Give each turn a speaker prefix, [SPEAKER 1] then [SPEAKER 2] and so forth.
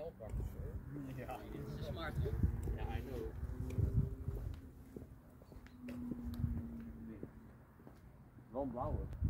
[SPEAKER 1] L pakken, hoor.
[SPEAKER 2] Ja.
[SPEAKER 3] Dit is een smartphone.
[SPEAKER 1] Ja, I know.
[SPEAKER 2] Wel een blauwe.